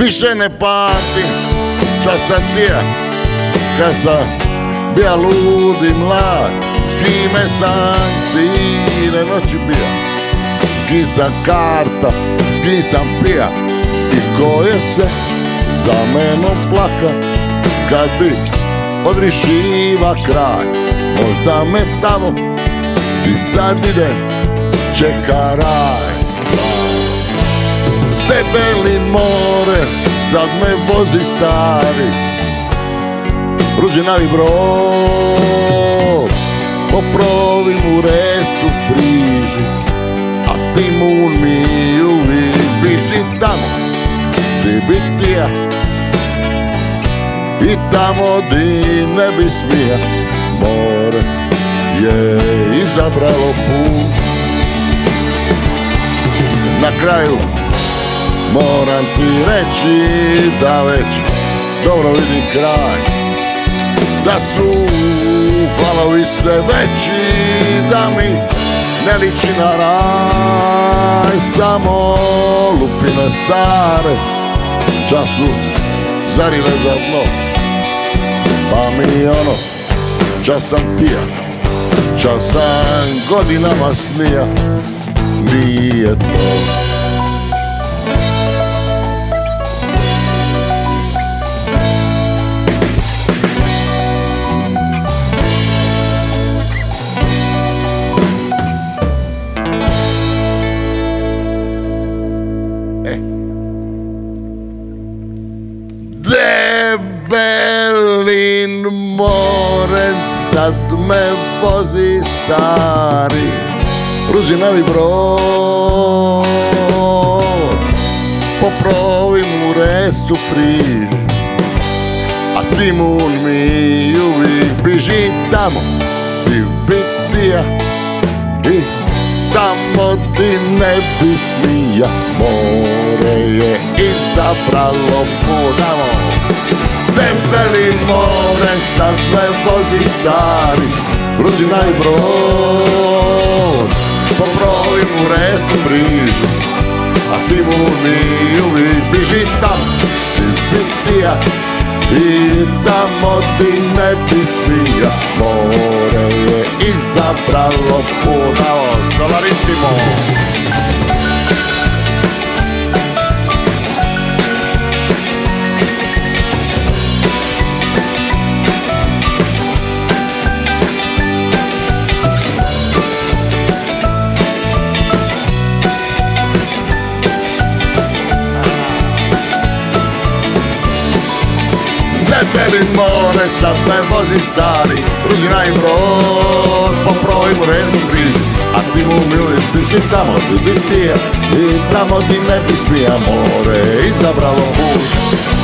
više ne pamtim čas sam tija, kad sam bija lud i mlad, s kime sam cijele noći bija, s kim sam karta, s kim sam pija, i ko je sve za menom plaka, kad bi odrišiva kraj, možda me tamo i sad idem čeka raj. Debeli more, sad me vozi stari Ruđinavi brod, po provim u restu friži, a timun mi uvijek biži tamo di bi tija i tamo di ne bi smija. More je izabralo put. Na kraju moram ti reći da već dobro vidim kraj, da su planovi sve veći, da mi ne liči na raj, samo lupine stare času zarile za dno, pa mi ono čas sam pija, čas sam godinama smija, nije to. Debelin more, sad me vozi stari Ruđinavi brod, po provim u restu friži, a timun mi uvijek biži tamo di bi tija i tamo di ne bi smija. More je izabralo put. Debeli more, sad me vozi stari Ruđinavi brod, po provim u restu friži, a timun mi uvijek biži tamo di bi tija i tamo di ne bi smija. More je izabralo put. Solarissimo. Debeli more, sad me vozi stari Ruđinavi brod, po provim u restu friži, a timun mi uvijek biži tamo di bi tija i tamo di ne bi smija. More izabralo put.